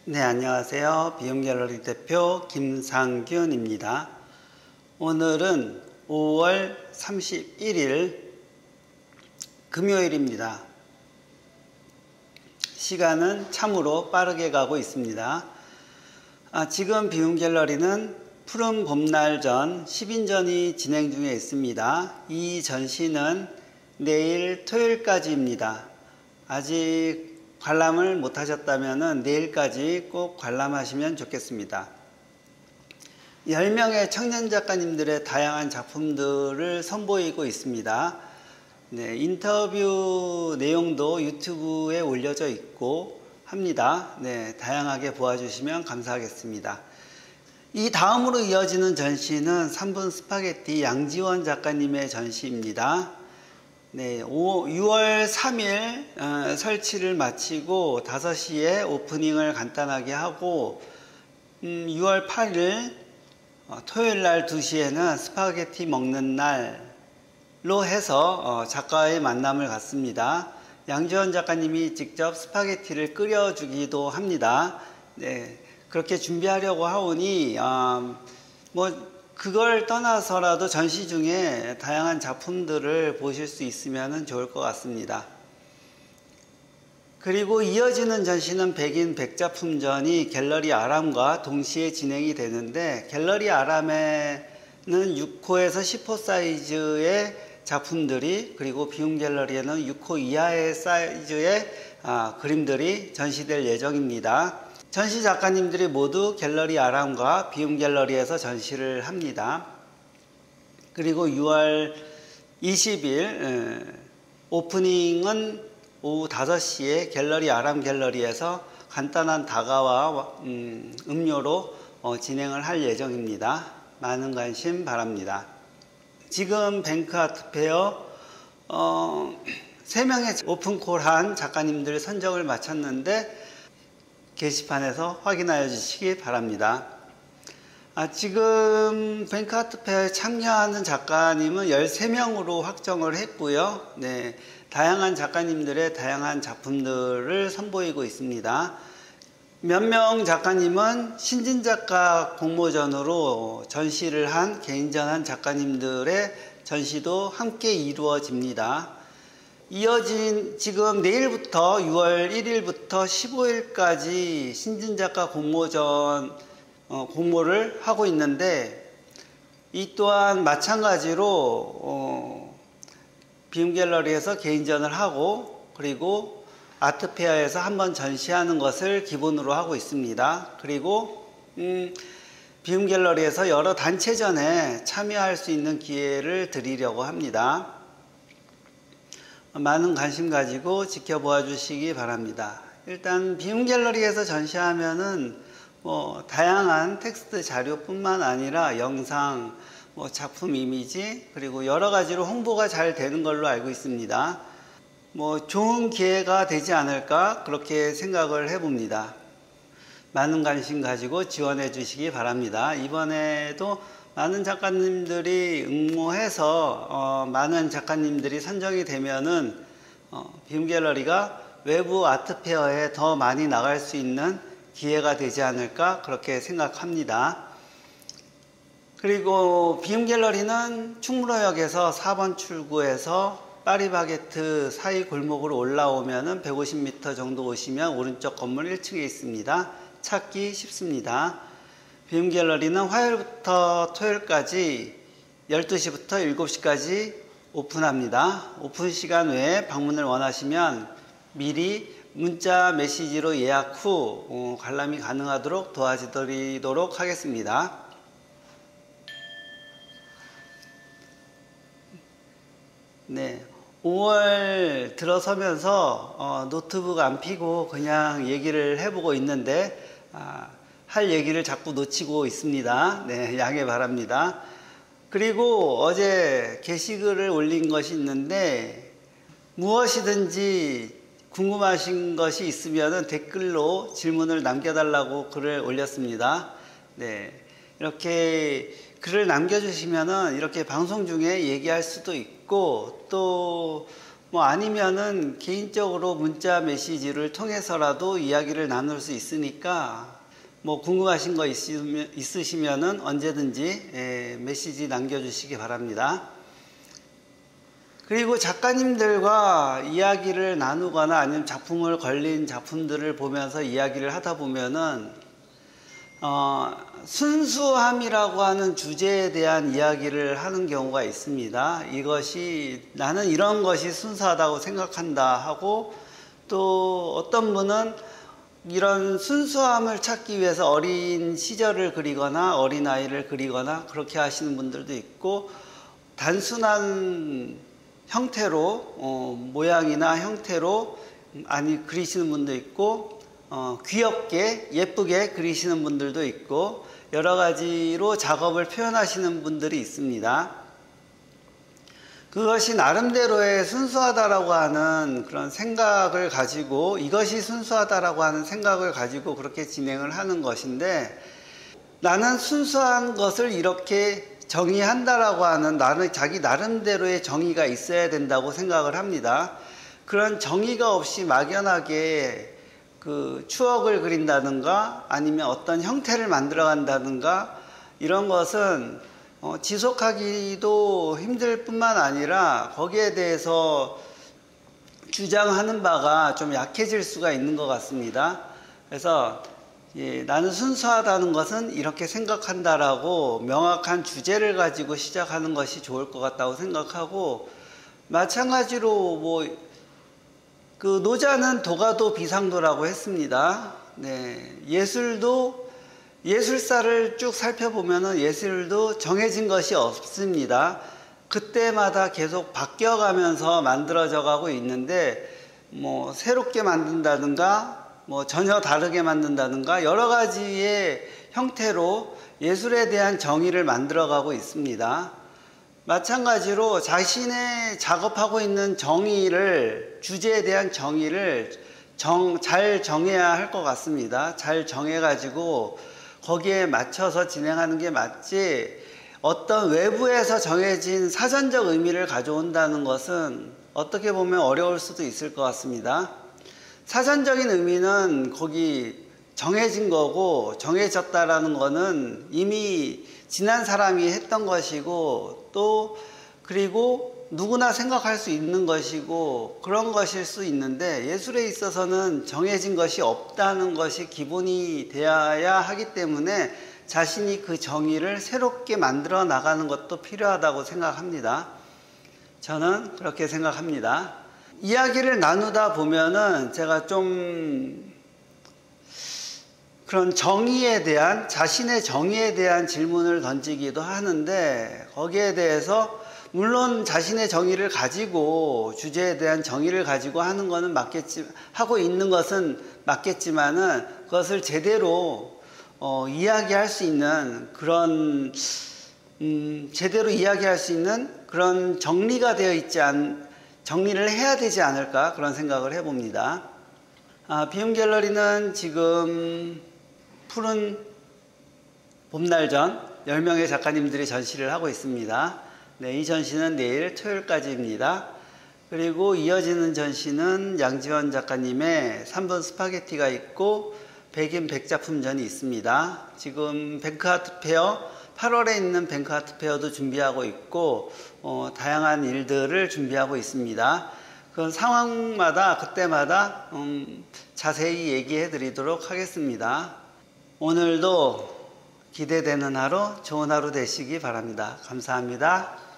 네, 안녕하세요. 비움갤러리 대표 김상균입니다. 오늘은 5월 31일 금요일입니다. 시간은 참으로 빠르게 가고 있습니다. 지금 비움갤러리는 푸른 봄날 전 10인전이 진행 중에 있습니다. 이 전시는 내일 토요일까지입니다. 아직 관람을 못 하셨다면 내일까지 꼭 관람하시면 좋겠습니다. 10명의 청년 작가님들의 다양한 작품들을 선보이고 있습니다. 네, 인터뷰 내용도 유튜브에 올려져 있고 합니다. 네, 다양하게 보아주시면 감사하겠습니다. 이 다음으로 이어지는 전시는 3분 스파게티 양지원 작가님의 전시입니다. 네, 6월 3일 설치를 마치고 5시에 오프닝을 간단하게 하고 6월 8일 토요일 날 2시에는 스파게티 먹는 날로 해서 작가의 만남을 갖습니다. 양지원 작가님이 직접 스파게티를 끓여주기도 합니다. 네, 그렇게 준비하려고 하오니 그걸 떠나서라도 전시 중에 다양한 작품들을 보실 수 있으면 좋을 것 같습니다. 그리고 이어지는 전시는 백인 백작품전이 갤러리 아람과 동시에 진행이 되는데, 갤러리 아람에는 6호에서 10호 사이즈의 작품들이, 그리고 비움갤러리에는 6호 이하의 사이즈의 그림들이 전시될 예정입니다. 전시 작가님들이 모두 갤러리 아람과 비움갤러리에서 전시를 합니다. 그리고 6월 20일 오프닝은 오후 5시에 갤러리 아람 갤러리에서 간단한 다가와 음료로 진행을 할 예정입니다. 많은 관심 바랍니다. 지금 뱅크 아트페어 3명의 오픈콜한 작가님들 선정을 마쳤는데 게시판에서 확인하여 주시기 바랍니다. 지금 뱅크 아트페어에 참여하는 작가님은 13명으로 확정을 했고요. 네, 다양한 작가님들의 다양한 작품들을 선보이고 있습니다. 몇 명 작가님은 신진작가 공모전으로 전시를 한 개인전한 작가님들의 전시도 함께 이루어집니다. 지금 내일부터 6월 1일부터 15일까지 신진작가 공모전 공모를 하고 있는데, 이 또한 마찬가지로 비움갤러리에서 개인전을 하고, 그리고 아트페어에서 한번 전시하는 것을 기본으로 하고 있습니다. 그리고 비움갤러리에서 여러 단체전에 참여할 수 있는 기회를 드리려고 합니다. 많은 관심 가지고 지켜보아 주시기 바랍니다. 일단 비움갤러리에서 전시하면은 다양한 텍스트 자료뿐만 아니라 영상, 작품 이미지, 그리고 여러 가지로 홍보가 잘 되는 걸로 알고 있습니다. 좋은 기회가 되지 않을까 그렇게 생각을 해봅니다. 많은 관심 가지고 지원해 주시기 바랍니다. 이번에도 많은 작가님들이 응모해서 많은 작가님들이 선정이 되면은 비움갤러리가 외부 아트페어에 더 많이 나갈 수 있는 기회가 되지 않을까 그렇게 생각합니다. 그리고 비움갤러리는 충무로역에서 4번 출구에서 파리바게트 사이 골목으로 올라오면은 150m 정도 오시면 오른쪽 건물 1층에 있습니다. 찾기 쉽습니다. 비움갤러리는 화요일부터 토요일까지 12시부터 7시까지 오픈합니다. 오픈 시간 외에 방문을 원하시면 미리 문자 메시지로 예약 후 관람이 가능하도록 도와드리도록 하겠습니다. 네, 5월 들어서면서 노트북 안 펴고 그냥 얘기를 해보고 있는데 할 얘기를 자꾸 놓치고 있습니다. 네, 양해 바랍니다. 그리고 어제 게시글을 올린 것이 있는데, 무엇이든지 궁금하신 것이 있으면 댓글로 질문을 남겨달라고 글을 올렸습니다. 네, 이렇게 글을 남겨주시면은 이렇게 방송 중에 얘기할 수도 있고, 또 뭐 아니면은 개인적으로 문자 메시지를 통해서라도 이야기를 나눌 수 있으니까 뭐 궁금하신 거 있으시면은 언제든지 메시지 남겨주시기 바랍니다. 그리고 작가님들과 이야기를 나누거나 아니면 작품을 걸린 작품들을 보면서 이야기를 하다 보면은 순수함이라고 하는 주제에 대한 이야기를 하는 경우가 있습니다. 이것이 나는 이런 것이 순수하다고 생각한다 하고, 또 어떤 분은 이런 순수함을 찾기 위해서 어린 시절을 그리거나 어린아이를 그리거나 그렇게 하시는 분들도 있고, 단순한 형태로 모양이나 형태로 그리시는 분도 있고, 귀엽게 예쁘게 그리시는 분들도 있고, 여러 가지로 작업을 표현하시는 분들이 있습니다. 그것이 나름대로의 순수하다라고 하는 그런 생각을 가지고, 이것이 순수하다라고 하는 생각을 가지고 그렇게 진행을 하는 것인데, 나는 순수한 것을 이렇게 정의한다라고 하는 자기 나름대로의 정의가 있어야 된다고 생각을 합니다. 그런 정의가 없이 막연하게 그 추억을 그린다든가 아니면 어떤 형태를 만들어 간다든가 이런 것은 지속하기도 힘들 뿐만 아니라 거기에 대해서 주장하는 바가 좀 약해질 수가 있는 것 같습니다. 그래서 나는 순수하다는 것은 이렇게 생각한다라고 명확한 주제를 가지고 시작하는 것이 좋을 것 같다고 생각하고, 마찬가지로 그 노자는 도가도 비상도라고 했습니다. 네, 예술사를 쭉 살펴보면은 예술도 정해진 것이 없습니다. 그때마다 계속 바뀌어가면서 만들어져 가고 있는데, 새롭게 만든다든가 전혀 다르게 만든다든가 여러 가지의 형태로 예술에 대한 정의를 만들어가고 있습니다. 마찬가지로 자신의 작업하고 있는 주제에 대한 정의를 잘 정해야 할 것 같습니다. 잘 정해가지고 거기에 맞춰서 진행하는 게 맞지, 어떤 외부에서 정해진 사전적 의미를 가져온다는 것은 어떻게 보면 어려울 수도 있을 것 같습니다. 사전적인 의미는 거기 정해진 거고, 정해졌다라는 거는 이미 지난 사람이 했던 것이고, 또 그리고 누구나 생각할 수 있는 것이고 그런 것일 수 있는데, 예술에 있어서는 정해진 것이 없다는 것이 기본이 되어야 하기 때문에 자신이 그 정의를 새롭게 만들어 나가는 것도 필요하다고 생각합니다. 저는 그렇게 생각합니다. 이야기를 나누다 보면은 제가 좀 그런 자신의 정의에 대한 질문을 던지기도 하는데, 거기에 대해서 물론 자신의 정의를 가지고 주제에 대한 정의를 가지고 하고 있는 것은 맞겠지만은, 그것을 제대로 이야기할 수 있는 그런 정리가 되어 있지 정리를 해야 되지 않을까, 그런 생각을 해봅니다. 비움갤러리는 지금 푸른 봄날 전 10명의 작가님들이 전시를 하고 있습니다. 네, 이 전시는 내일 토요일까지입니다. 그리고 이어지는 전시는 양지원 작가님의 3분 스파게티가 있고 백인 백작품전이 있습니다. 지금 뱅크아트페어 8월에 있는 뱅크아트페어도 준비하고 있고 다양한 일들을 준비하고 있습니다. 그건 상황마다 그때마다 자세히 얘기해 드리도록 하겠습니다. 오늘도 기대되는 하루, 좋은 하루 되시기 바랍니다. 감사합니다.